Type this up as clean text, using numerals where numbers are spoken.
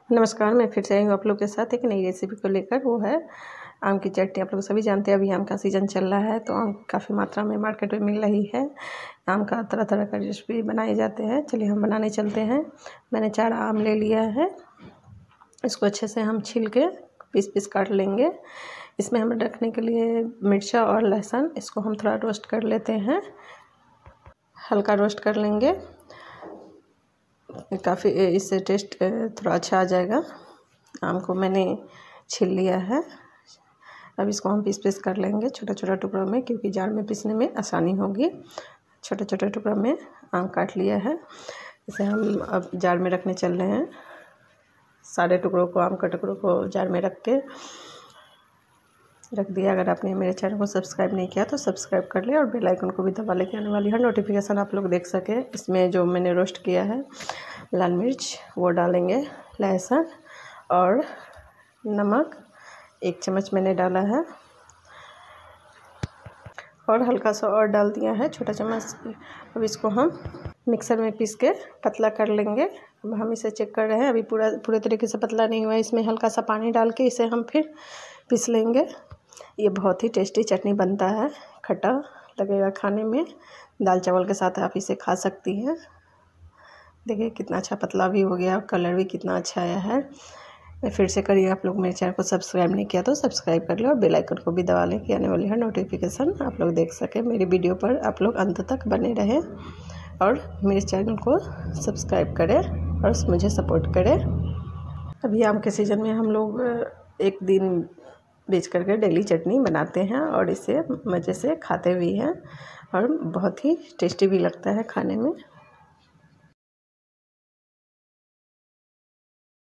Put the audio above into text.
नमस्कार, मैं फिर से आई हूँ आप लोग के साथ एक नई रेसिपी को लेकर। वो है आम की चटनी। आप लोग सभी जानते हैं अभी आम का सीज़न चल रहा है, तो आम काफ़ी मात्रा में मार्केट में मिल रही है। आम का तरह तरह का रेसिपी बनाए जाते हैं। चलिए हम बनाने चलते हैं। मैंने 4 आम ले लिया है। इसको अच्छे से हम छील के पीस पीस काट लेंगे। इसमें हम रखने के लिए मिर्चा और लहसुन, इसको हम थोड़ा रोस्ट कर लेते हैं, हल्का रोस्ट कर लेंगे। काफ़ी इससे टेस्ट थोड़ा अच्छा आ जाएगा। आम को मैंने छील लिया है। अब इसको हम पीस पीस कर लेंगे छोटा छोटा टुकड़ों में, क्योंकि जार में पीसने में आसानी होगी। छोटे छोटे टुकड़ों में आम काट लिया है। इसे हम अब जार में रखने चल रहे हैं। सारे टुकड़ों को, आम के टुकड़ों को जार में रख दिया। अगर आपने मेरे चैनल को सब्सक्राइब नहीं किया तो सब्सक्राइब कर ले और बेल आइकन को भी दबा ले, आने वाली हर नोटिफिकेशन आप लोग देख सके। इसमें जो मैंने रोस्ट किया है लाल मिर्च वो डालेंगे, लहसुन और नमक 1 चम्मच मैंने डाला है, और हल्का सा और डाल दिया है छोटा चम्मच। अब इसको हम मिक्सर में पीस के पतला कर लेंगे। अब हम इसे चेक कर रहे हैं, अभी पूरे तरीके से पतला नहीं हुआ है। इसमें हल्का सा पानी डाल के इसे हम फिर पीस लेंगे। ये बहुत ही टेस्टी चटनी बनता है, खट्टा लगेगा खाने में। दाल चावल के साथ आप इसे खा सकती हैं। देखिए कितना अच्छा पतला भी हो गया, कलर भी कितना अच्छा आया है। मैं फिर से करिए, आप लोग मेरे चैनल को सब्सक्राइब नहीं किया तो सब्सक्राइब कर ले और बेल आइकन को भी दबा लें कि आने वाली हर नोटिफिकेशन आप लोग देख सकें। मेरी वीडियो पर आप लोग अंत तक बने रहें और मेरे चैनल को सब्सक्राइब करें और मुझे सपोर्ट करें। अभी आम के सीज़न में हम लोग एक दिन बेच करके डेली चटनी बनाते हैं और इसे मज़े से खाते भी हैं, और बहुत ही टेस्टी भी लगता है खाने में।